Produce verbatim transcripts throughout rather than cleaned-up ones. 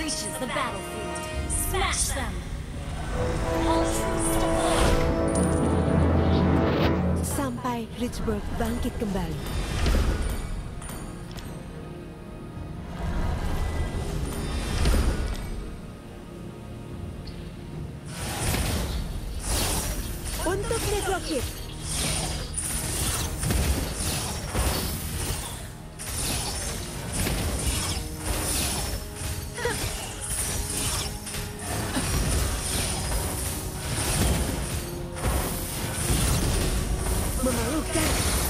reaches the battlefield, smash them! All troops deployed! Sampai Richburg bangkit kembali. Untuk Necrokit. Memalukan.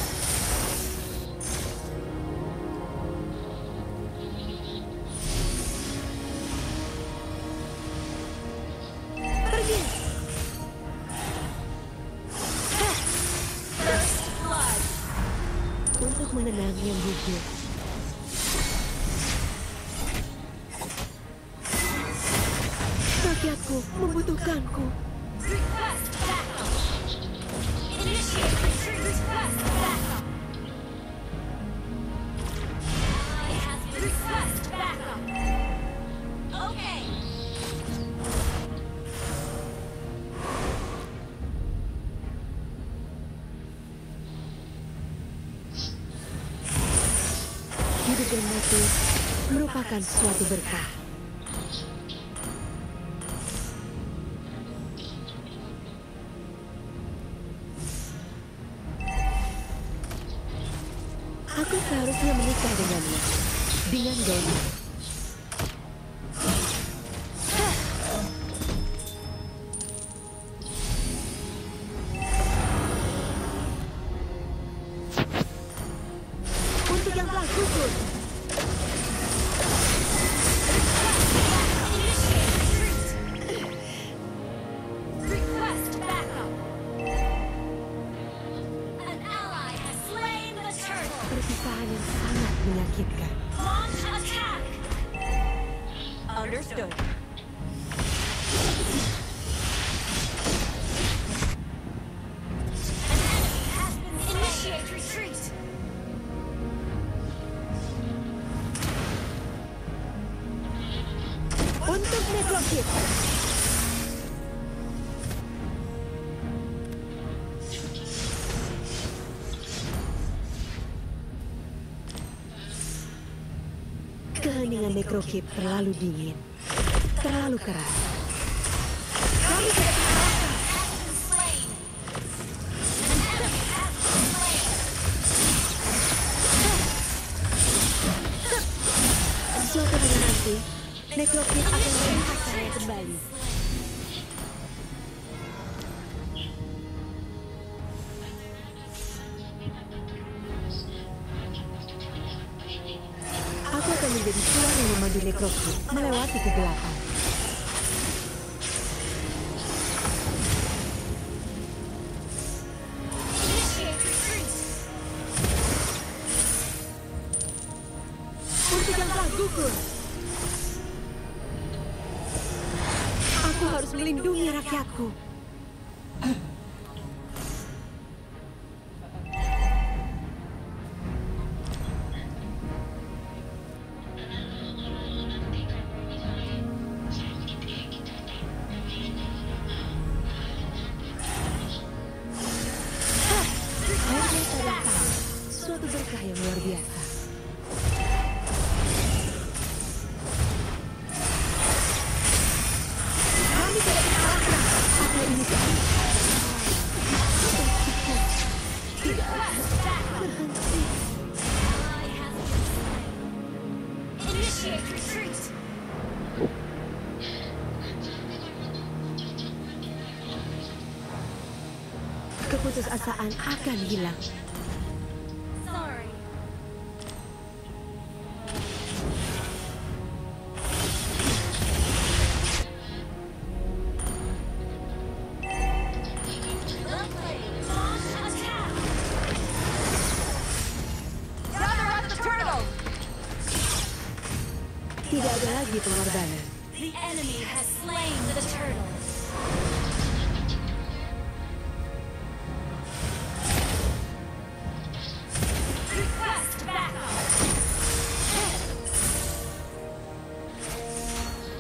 Pergi. First blood! Untuk menenangi yang gugur. Rakyatku membutuhkanku. Request backup! Initiate retreat! Request backup! I have request backup! Okay! Hidup dan mati merupakan suatu berkah. Aku seharusnya menikah dengannya, dengan Dewi. Untuk yang telah gugur. Initiate retreat! Request backup! An ally has slain the turtle! Perpisahan yang sangat menyakitkan. Launch attack! Understood. Initiate retreat! Untuk Necrokit. Keheningan Necrokit terlalu dingin, terlalu keras. Kami tidak dikalahkan. Has been slain! An enemy has been slain! Suatu hari nanti, Necrokit akan melihat saya kembali. Aku akan menjadi tuan yang memandu Necrokit melewati kegelapan. Initiate retreat! Untuk yang telah gugur. Aku harus melindungi rakyatku. Akhirnya saya tahu suatu berkah yang luar biasa. Kami tidak dikalahkan. Apa ini? Tidak berhenti. I have been slain! Initiate retreat! Keputusasaan akan hilang. Sorry. Well played. Launch attack! Gather up the turtle! Tidak ada lagi pengorbanan. The enemy has slain the turtle! Request backup!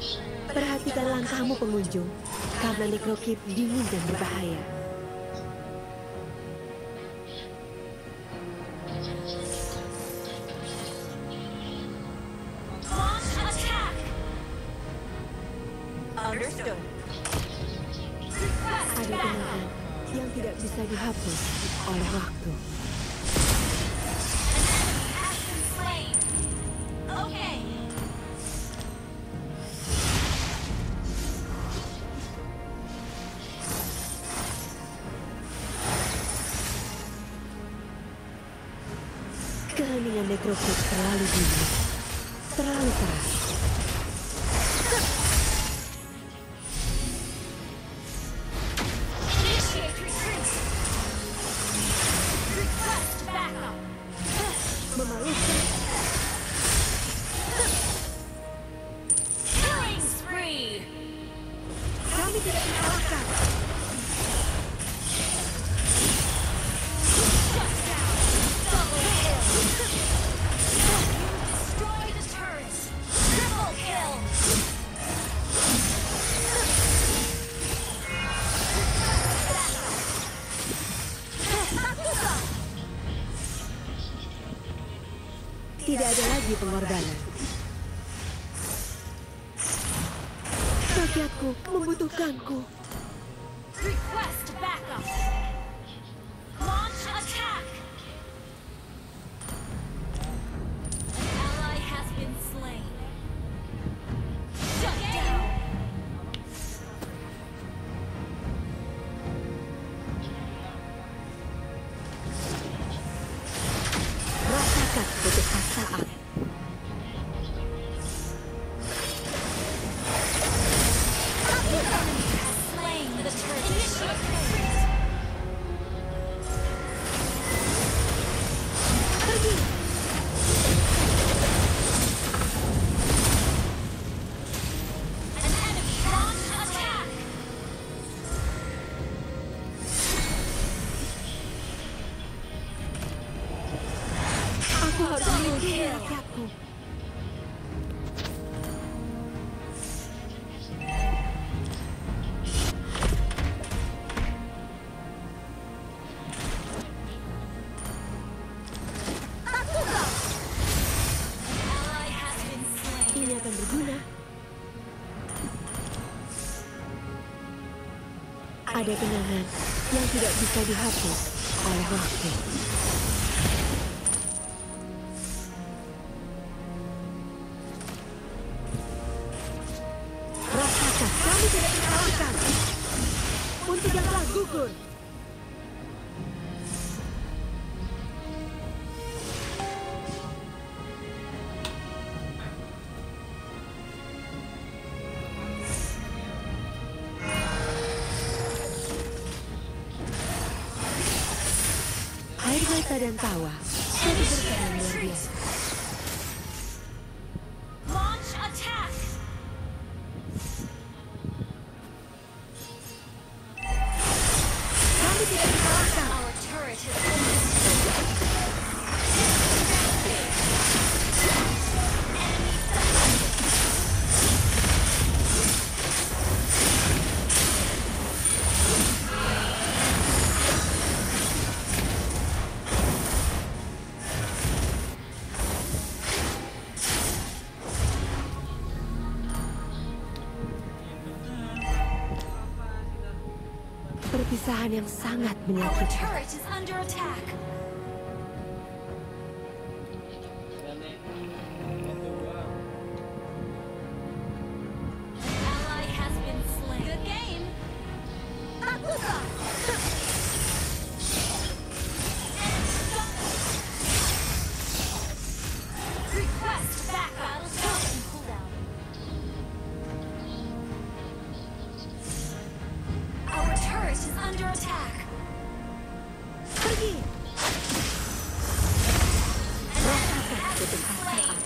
Hentikan langkahmu pengunjung, karena Necrokeep dingin dan berbahaya. Launch attack. Understood. Request Ada backup. kenangan yang tidak bisa dihapus oleh waktu. Has been slain. Okay. Keheningan Necrokeep terlalu dingin, terlalu keras. Initiate retreat. Request backup. Memalukan. Killing spree. Kami tidak dikalahkan. Shut down. Double kill. Destroy the turrets. Triple kill. Tidak ada lagi pengorbanan. Rakyatku membutuhkanku. Request backup. Launch attack. An ally has been slain. Shut down. Rasakan kebesaran. Slain the turret. Initiate retreat. Pergi. An enemy launch attack. Aku harus melindungi rakyatku. Ally has been slain. Ini akan berguna. Ada kenangan yang tidak bisa dihapus oleh waktu. Rasakan kami tidak dikalahkan. Untuk yang telah gugur. Air mata dan tawa jadi berkah yang luar biasa. Launch attack. Kami tidak dikalahkan. Our turret has been destroyed. Perpisahan yang sangat Our menyakitkan. turret is under attack. An ally has been slain. Good game. Request backup. Battle cooldown. Our turret is under attack. Pergi. Rasakan kebesaran.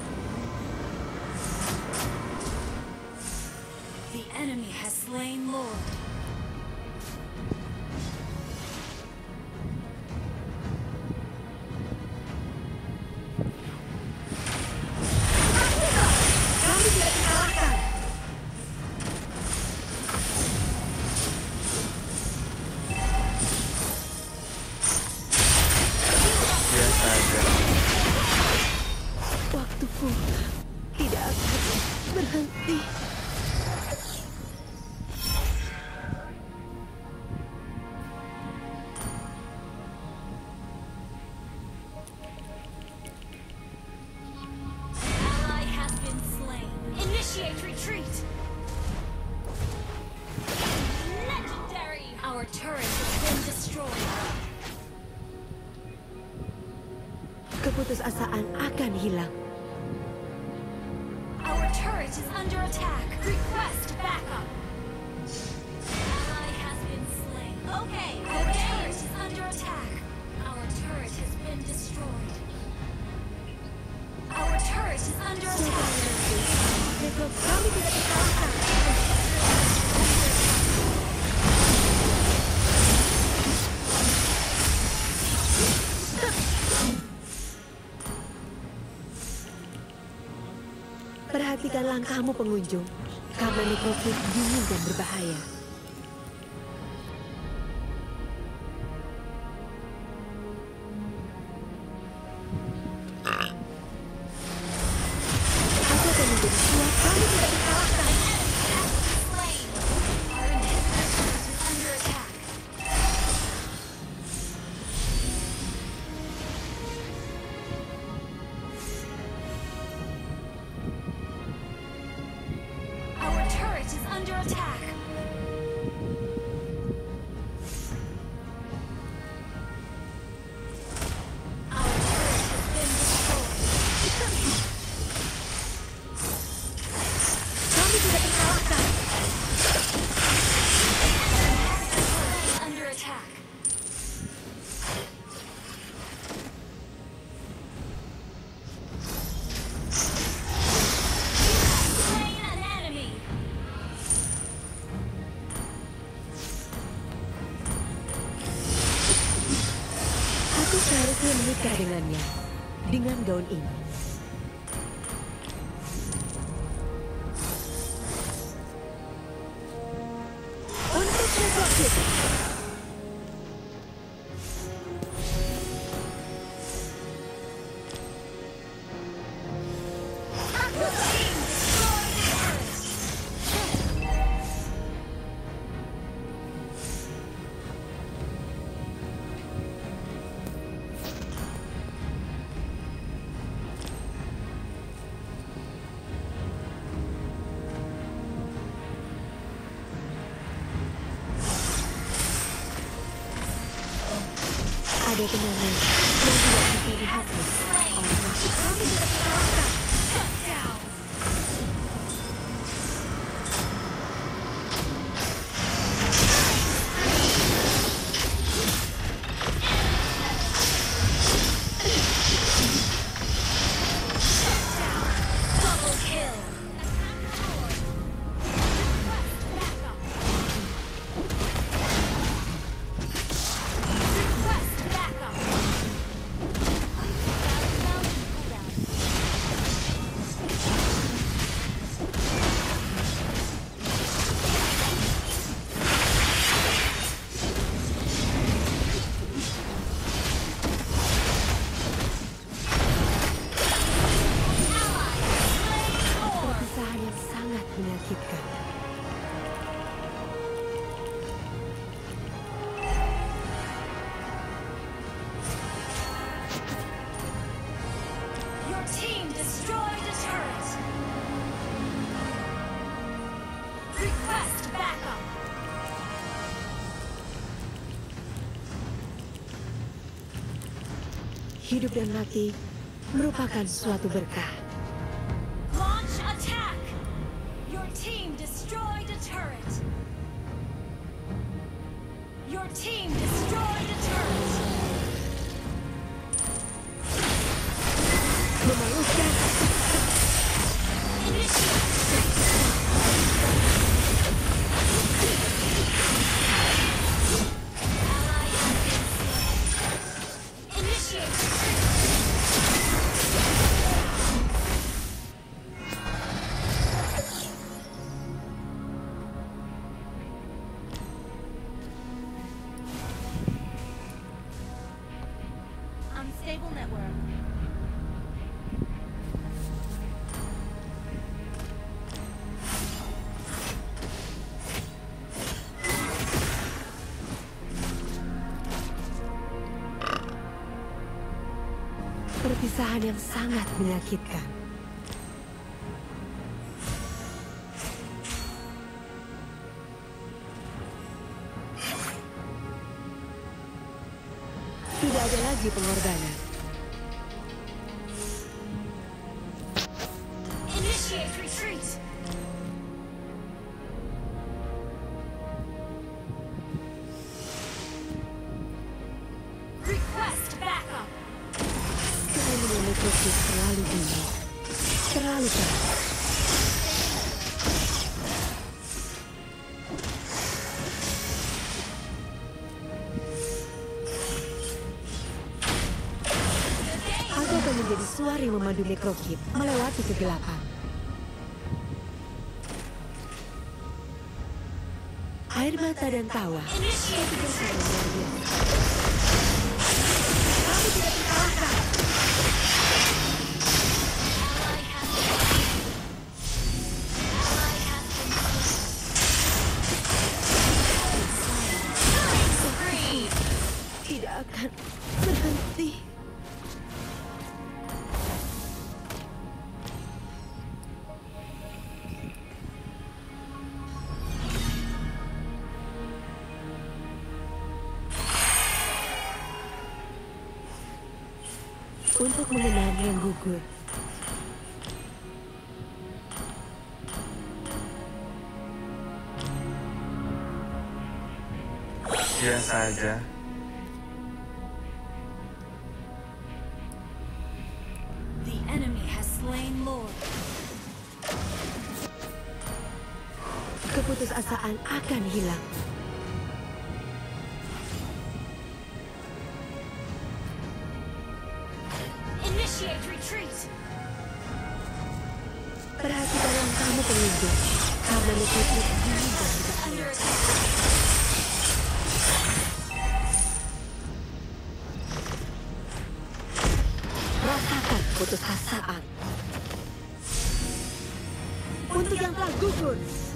The enemy has slain Lord. Kami tidak dikalahkan. tidak akan berhenti. Ally has been slain. Initiate retreat. Legendary. Our turret has been destroyed. Keputusasaan akan hilang. Our turret is under attack. Request backup. Ally has been slain. Okay, our turret is under attack. Our turret has been destroyed. Our turret is under attack. Nekro kami tidak terkalahkan. Perhatikan langkahmu pengunjung, karena nekrotik dingin dan berbahaya. Aku akan menjadi kuat, kami tidak terkalahkan. Slain. Our inhibitor is under attack. Our turret is under attack. Our turret has been destroyed. Kami tidak terkalahkan. Under attack. Slain an enemy. Aku seharusnya menikah dengannya, dengan gaun ini. Untuk nekrotik. Your team destroyed the turret. Ada kenangan yang tidak bisa dihapus oleh nasib. Kami tidak terkalahkan. Shut down. Double kill. Request backup. Perpisahan yang sangat menyakitkan. Your team destroyed a turret. Request backup. Hidup dan mati merupakan suatu berkah. Launch attack. Your team destroyed a turret. Your team destroyed a turret. Memalukan. Initiate. Ally has been slain. Initiate. Perpisahan yang sangat menyakitkan. Tidak ada lagi pengorbanan. Initiate retreat. Request backup. Serangan Necrosis terlalu tinggi. Terlalu keras. Aku akan menjadi suara yang memandu Necrokid melewati kegelapan. Air mata dan tawa. Initiate retreat. Kamu tidak terkalahkan. Ally has been Ally has been slain. Killing spree. Tidak akan berhenti. Untuk mengenang yang gugur. Biasa aja. The enemy has slain Lord. Keputusasaan akan hilang. Initiate retreat. Perhatikan langkahmu pengunjung. Karena Necrosis dingin dan tidak Under kuat. attack. Rasakan putusasaan. Untuk yang telah gugur.